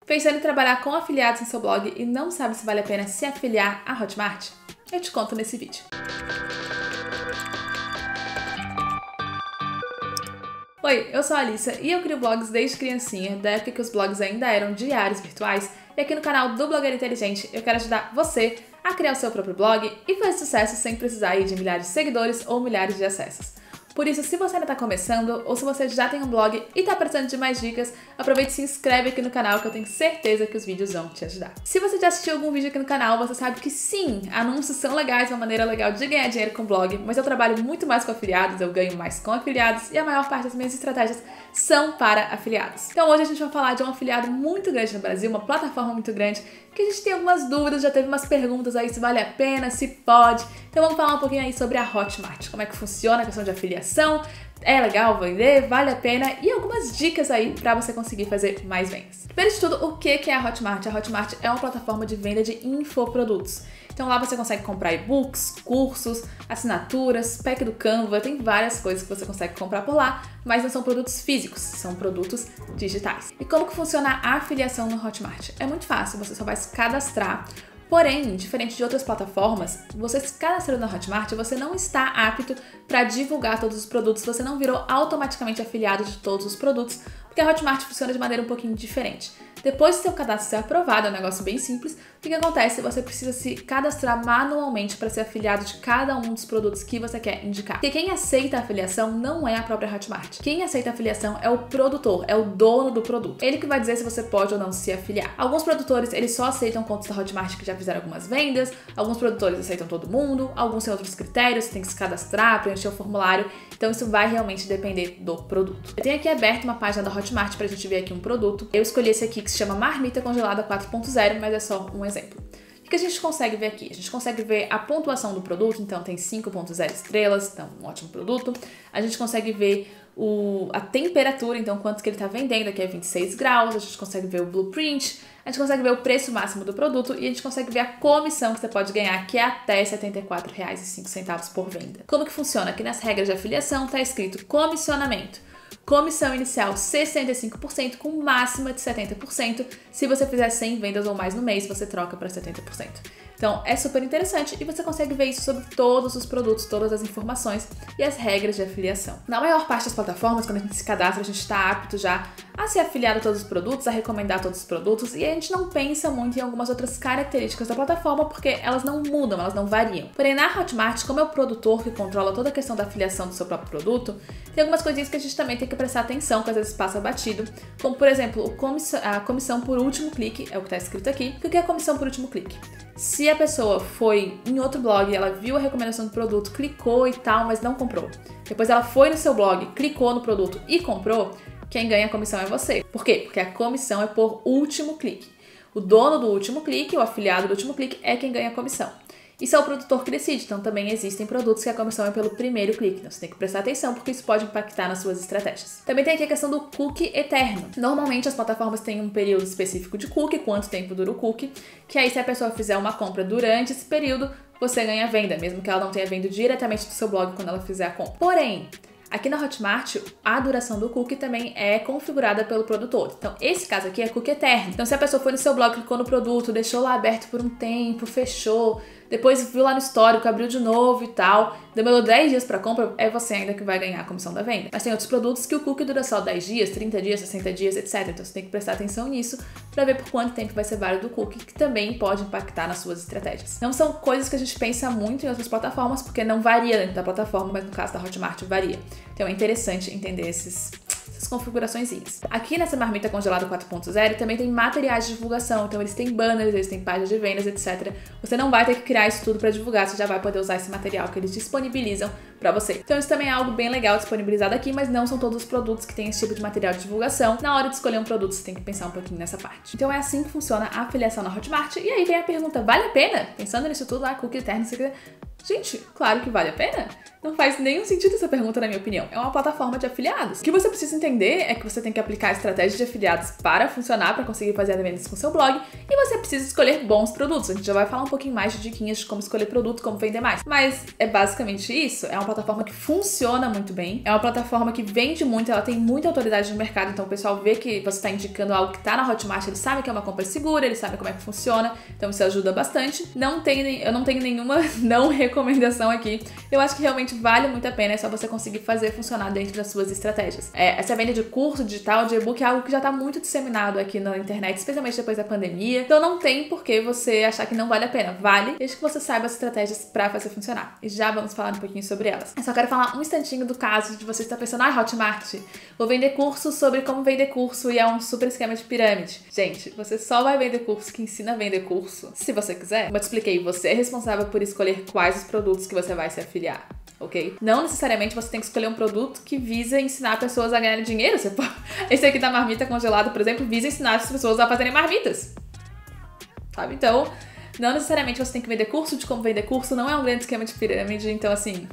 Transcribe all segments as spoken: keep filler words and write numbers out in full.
Pensando em trabalhar com afiliados em seu blog e não sabe se vale a pena se afiliar à Hotmart? Eu te conto nesse vídeo. Oi, eu sou a Alissa e eu crio blogs desde criancinha, da época que os blogs ainda eram diários virtuais, e aqui no canal do Blogueira Inteligente eu quero ajudar você a criar o seu próprio blog e fazer sucesso sem precisar ir de milhares de seguidores ou milhares de acessos. Por isso, se você ainda está começando ou se você já tem um blog e está precisando de mais dicas, aproveite e se inscreve aqui no canal que eu tenho certeza que os vídeos vão te ajudar. Se você já assistiu algum vídeo aqui no canal, você sabe que sim, anúncios são legais, uma maneira legal de ganhar dinheiro com blog, mas eu trabalho muito mais com afiliados, eu ganho mais com afiliados e a maior parte das minhas estratégias são para afiliados. Então hoje a gente vai falar de um afiliado muito grande no Brasil, uma plataforma muito grande, que a gente tem algumas dúvidas, já teve umas perguntas aí se vale a pena, se pode. Então vamos falar um pouquinho aí sobre a Hotmart, como é que funciona a questão de afiliação, é legal vender, vale a pena e algumas dicas aí para você conseguir fazer mais vendas. Primeiro de tudo, o que é a Hotmart? A Hotmart é uma plataforma de venda de infoprodutos. Então lá você consegue comprar e-books, cursos, assinaturas, pack do Canva, tem várias coisas que você consegue comprar por lá, mas não são produtos físicos, são produtos digitais. E como que funciona a afiliação no Hotmart? É muito fácil, você só vai se cadastrar. Porém, diferente de outras plataformas, você se cadastrando na Hotmart, você não está apto para divulgar todos os produtos, você não virou automaticamente afiliado de todos os produtos, porque a Hotmart funciona de maneira um pouquinho diferente. Depois que seu cadastro ser aprovado, é um negócio bem simples, o que acontece? Você precisa se cadastrar manualmente para ser afiliado de cada um dos produtos que você quer indicar. Porque quem aceita a afiliação não é a própria Hotmart. Quem aceita a afiliação é o produtor, é o dono do produto. Ele que vai dizer se você pode ou não se afiliar. Alguns produtores, eles só aceitam contas da Hotmart que já fizeram algumas vendas, alguns produtores aceitam todo mundo, alguns têm outros critérios, você tem que se cadastrar, preencher o formulário, então isso vai realmente depender do produto. Eu tenho aqui aberto uma página da Hotmart para a gente ver aqui um produto. Eu escolhi esse aqui que se chama Marmita Congelada quatro ponto zero, mas é só um exemplo. O que a gente consegue ver aqui? A gente consegue ver a pontuação do produto, então tem cinco ponto zero estrelas, então um ótimo produto. A gente consegue ver o, a temperatura, então quanto que ele está vendendo, aqui é vinte e seis graus, a gente consegue ver o blueprint, a gente consegue ver o preço máximo do produto e a gente consegue ver a comissão que você pode ganhar, que é até setenta e quatro reais e cinco centavos por venda. Como que funciona? Aqui nas regras de afiliação está escrito comissionamento. Comissão inicial sessenta e cinco por cento com máxima de setenta por cento. Se você fizer cem vendas ou mais no mês, você troca para setenta por cento. Então é super interessante e você consegue ver isso sobre todos os produtos, todas as informações e as regras de afiliação. Na maior parte das plataformas, quando a gente se cadastra, a gente está apto já a ser afiliado a todos os produtos, a recomendar todos os produtos e a gente não pensa muito em algumas outras características da plataforma porque elas não mudam, elas não variam. Porém, na Hotmart, como é o produtor que controla toda a questão da afiliação do seu próprio produto, tem algumas coisinhas que a gente também tem que prestar atenção, que às vezes passa batido, como por exemplo, o comissão, a comissão por último clique, é o que está escrito aqui. O que é a comissão por último clique? Se a pessoa foi em outro blog, ela viu a recomendação do produto, clicou e tal, mas não comprou. Depois ela foi no seu blog, clicou no produto e comprou, quem ganha a comissão é você. Por quê? Porque a comissão é por último clique. O dono do último clique, o afiliado do último clique, é quem ganha a comissão. Isso é o produtor que decide, então também existem produtos que a comissão é pelo primeiro clique, então você tem que prestar atenção porque isso pode impactar nas suas estratégias. Também tem aqui a questão do cookie eterno. Normalmente as plataformas têm um período específico de cookie, quanto tempo dura o cookie, que aí se a pessoa fizer uma compra durante esse período, você ganha venda, mesmo que ela não tenha vindo diretamente do seu blog quando ela fizer a compra. Porém, aqui na Hotmart, a duração do cookie também é configurada pelo produtor. Então, esse caso aqui é cookie eterno. Então, se a pessoa foi no seu blog, clicou no produto, deixou lá aberto por um tempo, fechou, depois viu lá no histórico, abriu de novo e tal, demorou dez dias para compra, é você ainda que vai ganhar a comissão da venda. Mas tem outros produtos que o cookie dura só dez dias, trinta dias, sessenta dias, etcétera. Então, você tem que prestar atenção nisso para ver por quanto tempo vai ser válido o cookie, que também pode impactar nas suas estratégias. Não são coisas que a gente pensa muito em outras plataformas, porque não varia dentro da plataforma, mas no caso da Hotmart varia. Então, é interessante entender esses... essas configuraçõezinhas. Aqui nessa Marmita Congelada quatro ponto zero também tem materiais de divulgação, então eles têm banners, eles têm páginas de vendas, etcétera. Você não vai ter que criar isso tudo para divulgar, você já vai poder usar esse material que eles disponibilizam para você. Então isso também é algo bem legal disponibilizado aqui, mas não são todos os produtos que têm esse tipo de material de divulgação. Na hora de escolher um produto, você tem que pensar um pouquinho nessa parte. Então é assim que funciona a afiliação na Hotmart. E aí vem a pergunta, vale a pena? Pensando nisso tudo, ah, cookie eterno, você Gente, claro que vale a pena. Não faz nenhum sentido essa pergunta, na minha opinião. É uma plataforma de afiliados. O que você precisa entender é que você tem que aplicar estratégias de afiliados para funcionar, para conseguir fazer vendas com seu blog, e você precisa escolher bons produtos. A gente já vai falar um pouquinho mais de diquinhas de como escolher produto, como vender mais. Mas é basicamente isso. É uma plataforma que funciona muito bem. É uma plataforma que vende muito, ela tem muita autoridade no mercado, então o pessoal vê que você está indicando algo que está na Hotmart, eles sabem que é uma compra segura, eles sabem como é que funciona, então isso ajuda bastante. Não tem, eu não tenho nenhuma não recomendação aqui. Eu acho que realmente vale muito a pena, é só você conseguir fazer funcionar dentro das suas estratégias. É, essa venda de curso digital, de e-book, é algo que já está muito disseminado aqui na internet, especialmente depois da pandemia. Então não tem por que você achar que não vale a pena. Vale, desde que você saiba as estratégias para fazer funcionar. E já vamos falar um pouquinho sobre elas. Eu só quero falar um instantinho do caso de você estar pensando, ah, Hotmart, vou vender curso sobre como vender curso e é um super esquema de pirâmide. Gente, você só vai vender curso que ensina a vender curso, se você quiser. Como eu te expliquei, você é responsável por escolher quais os produtos que você vai se afiliar. Ok? Não necessariamente você tem que escolher um produto que visa ensinar pessoas a ganharem dinheiro. Você pode... Esse aqui da marmita congelada, por exemplo, visa ensinar as pessoas a fazerem marmitas. Sabe? Então, não necessariamente você tem que vender curso de como vender curso. Não é um grande esquema de pirâmide. Então, assim...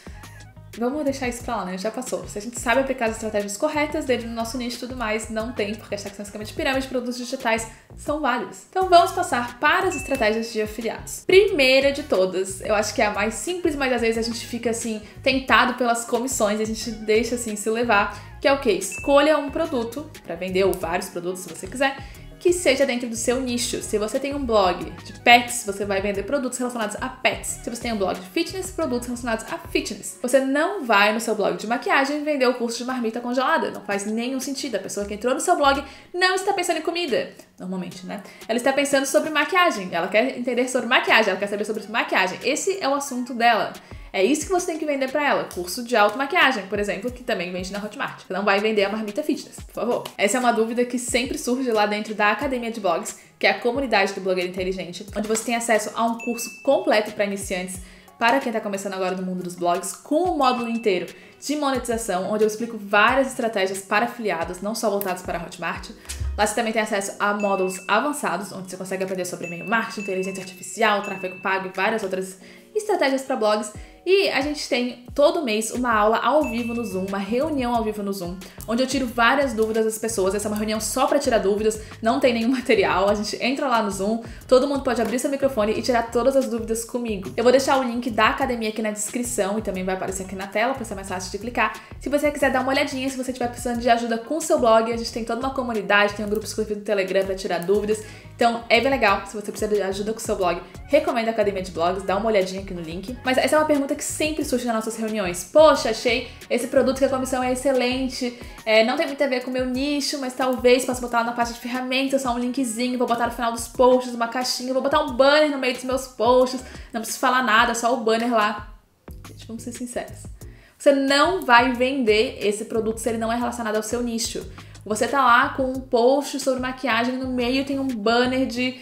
Vamos deixar isso pra lá, né? Já passou. Se a gente sabe aplicar as estratégias corretas dentro do nosso nicho e tudo mais, não tem, porque achar que são esquema de pirâmide, produtos digitais são válidos. Então vamos passar para as estratégias de afiliados. Primeira de todas, eu acho que é a mais simples, mas às vezes a gente fica assim, tentado pelas comissões, a gente deixa assim se levar, que é o quê? Escolha um produto para vender, ou vários produtos se você quiser, que seja dentro do seu nicho. Se você tem um blog de pets, você vai vender produtos relacionados a pets. Se você tem um blog de fitness, produtos relacionados a fitness. Você não vai no seu blog de maquiagem vender o curso de marmita congelada. Não faz nenhum sentido. A pessoa que entrou no seu blog não está pensando em comida. Normalmente, né? Ela está pensando sobre maquiagem. Ela quer entender sobre maquiagem. Ela quer saber sobre maquiagem. Esse é o assunto dela. É isso que você tem que vender pra ela. Curso de automaquiagem, por exemplo, que também vende na Hotmart. Você não vai vender a marmita fitness, por favor. Essa é uma dúvida que sempre surge lá dentro da Academia de Blogs, que é a comunidade do Blogueiro Inteligente, onde você tem acesso a um curso completo para iniciantes, para quem está começando agora no mundo dos blogs, com o módulo inteiro de monetização, onde eu explico várias estratégias para afiliados, não só voltados para a Hotmart. Lá você também tem acesso a módulos avançados, onde você consegue aprender sobre e-mail marketing, inteligência artificial, tráfego pago e várias outras estratégias para blogs. E a gente tem todo mês uma aula ao vivo no Zoom, uma reunião ao vivo no Zoom, onde eu tiro várias dúvidas das pessoas. Essa é uma reunião só para tirar dúvidas, não tem nenhum material. A gente entra lá no Zoom, todo mundo pode abrir seu microfone e tirar todas as dúvidas comigo. Eu vou deixar o link da academia aqui na descrição e também vai aparecer aqui na tela para ser mais fácil de clicar. Se você quiser dar uma olhadinha, se você estiver precisando de ajuda com o seu blog, a gente tem toda uma comunidade, tem um grupo exclusivo do Telegram para tirar dúvidas. Então é bem legal, se você precisa de ajuda com o seu blog, recomendo a Academia de Blogs, dá uma olhadinha aqui no link. Mas essa é uma pergunta que sempre surge nas nossas reuniões. Poxa, achei esse produto que a comissão é excelente, é, não tem muito a ver com o meu nicho, mas talvez possa botar lá na parte de ferramentas, só um linkzinho, vou botar no final dos posts, uma caixinha, vou botar um banner no meio dos meus posts, não preciso falar nada, só o banner lá. Gente, vamos ser sinceros. Você não vai vender esse produto se ele não é relacionado ao seu nicho. Você tá lá com um post sobre maquiagem, no meio tem um banner de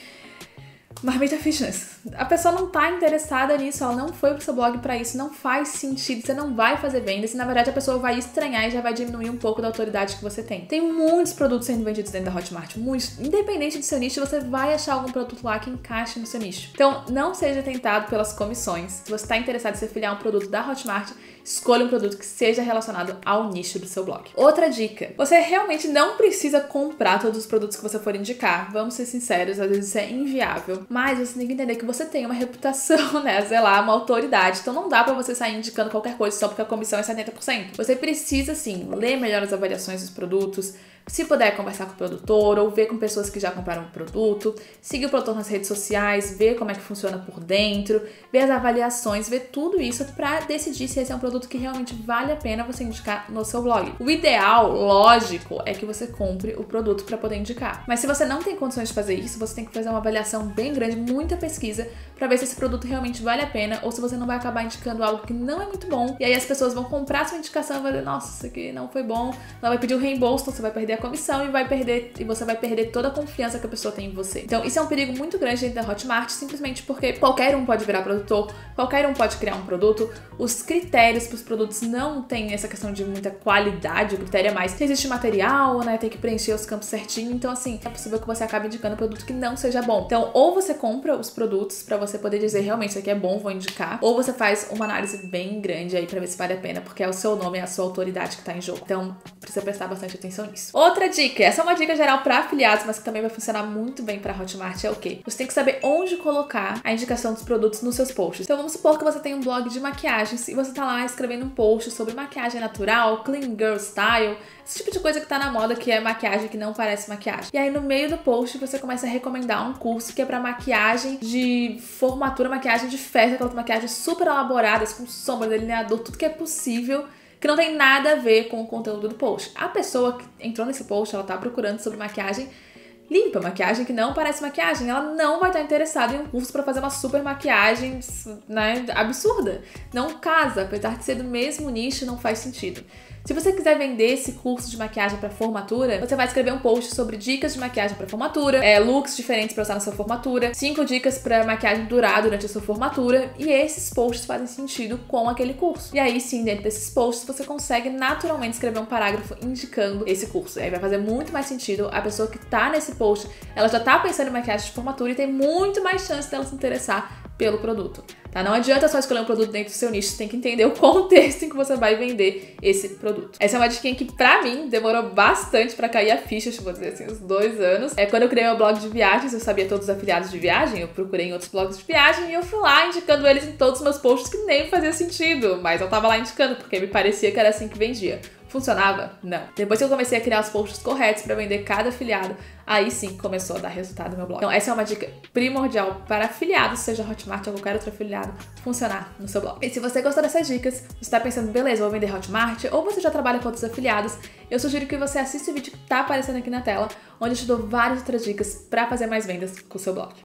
marmita fitness. A pessoa não tá interessada nisso, ela não foi pro seu blog pra isso, não faz sentido, você não vai fazer vendas e na verdade a pessoa vai estranhar e já vai diminuir um pouco da autoridade que você tem. Tem muitos produtos sendo vendidos dentro da Hotmart, muitos. Independente do seu nicho, você vai achar algum produto lá que encaixe no seu nicho. Então, não seja tentado pelas comissões. Se você tá interessado em se afiliar a um produto da Hotmart, escolha um produto que seja relacionado ao nicho do seu blog. Outra dica, você realmente não precisa comprar todos os produtos que você for indicar. Vamos ser sinceros, às vezes isso é inviável. Mas você tem que entender que você tem uma reputação, né? Sei lá, uma autoridade. Então não dá pra você sair indicando qualquer coisa só porque a comissão é setenta por cento. Você precisa, sim, ler melhor as avaliações dos produtos, se puder conversar com o produtor ou ver com pessoas que já compraram o produto, seguir o produtor nas redes sociais, ver como é que funciona por dentro, ver as avaliações, ver tudo isso pra decidir se esse é um produto que realmente vale a pena você indicar no seu blog. O ideal, lógico, é que você compre o produto pra poder indicar. Mas se você não tem condições de fazer isso, você tem que fazer uma avaliação bem grande, muita pesquisa, pra ver se esse produto realmente vale a pena ou se você não vai acabar indicando algo que não é muito bom e aí as pessoas vão comprar a sua indicação e vão dizer, nossa, isso aqui não foi bom, ela vai pedir o reembolso, então você vai perder a comissão e vai perder e você vai perder toda a confiança que a pessoa tem em você. Então isso é um perigo muito grande dentro da Hotmart, simplesmente porque qualquer um pode virar produtor, qualquer um pode criar um produto, os critérios para os produtos não tem essa questão de muita qualidade, o critério é mais se existe material, né, tem que preencher os campos certinho, então assim, é possível que você acabe indicando um produto que não seja bom. Então ou você você compra os produtos pra você poder dizer realmente isso aqui é bom, vou indicar, ou você faz uma análise bem grande aí pra ver se vale a pena, porque é o seu nome, é a sua autoridade que tá em jogo. Então, precisa prestar bastante atenção nisso. Outra dica, essa é uma dica geral pra afiliados, mas que também vai funcionar muito bem pra Hotmart, é o quê? Você tem que saber onde colocar a indicação dos produtos nos seus posts. Então, vamos supor que você tem um blog de maquiagens e você tá lá escrevendo um post sobre maquiagem natural, clean girl style, esse tipo de coisa que tá na moda, que é maquiagem que não parece maquiagem. E aí, no meio do post, você começa a recomendar um curso que é pra maquiagem de formatura, maquiagem de festa, aquelas maquiagens super elaboradas, com sombra, delineador, tudo que é possível, que não tem nada a ver com o conteúdo do post. A pessoa que entrou nesse post, ela tá procurando sobre maquiagem limpa, maquiagem que não parece maquiagem, ela não vai estar interessada em um curso pra fazer uma super maquiagem, né, absurda. Não casa, apesar de ser do mesmo nicho, não faz sentido. Se você quiser vender esse curso de maquiagem para formatura, você vai escrever um post sobre dicas de maquiagem para formatura, é, looks diferentes para usar na sua formatura, cinco dicas para maquiagem durar durante a sua formatura, e esses posts fazem sentido com aquele curso. E aí sim, dentro desses posts, você consegue naturalmente escrever um parágrafo indicando esse curso. E aí vai fazer muito mais sentido. A pessoa que tá nesse post, ela já tá pensando em maquiagem de formatura e tem muito mais chance dela se interessar pelo produto, tá? Não adianta só escolher um produto dentro do seu nicho, você tem que entender o contexto em que você vai vender esse produto. Essa é uma dica que, pra mim, demorou bastante pra cair a ficha, vou dizer assim, uns dois anos. É quando eu criei meu blog de viagens, eu sabia todos os afiliados de viagem, eu procurei em outros blogs de viagem e eu fui lá indicando eles em todos os meus posts, que nem fazia sentido, mas eu tava lá indicando, porque me parecia que era assim que vendia. Funcionava? Não. Depois que eu comecei a criar os posts corretos para vender cada afiliado, aí sim começou a dar resultado no meu blog. Então essa é uma dica primordial para afiliados, seja Hotmart ou qualquer outro afiliado, funcionar no seu blog. E se você gostou dessas dicas, você está pensando, beleza, vou vender Hotmart, ou você já trabalha com outros afiliados, eu sugiro que você assista o vídeo que tá aparecendo aqui na tela, onde eu te dou várias outras dicas para fazer mais vendas com o seu blog.